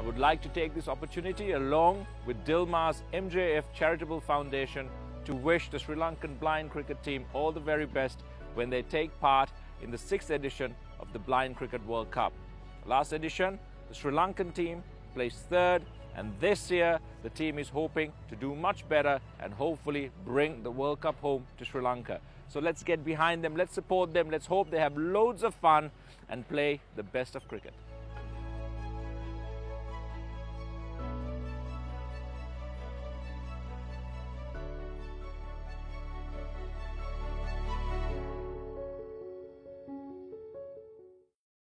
would like to take this opportunity along with Dilmah's MJF Charitable Foundation to wish the Sri Lankan blind cricket team all the very best when they take part in the 6th edition of the Blind Cricket World Cup. Last edition, the Sri Lankan team placed 3rd, and this year the team is hoping to do much better and hopefully bring the World Cup home to Sri Lanka. So let's get behind them, let's support them, let's hope they have loads of fun and play the best of cricket.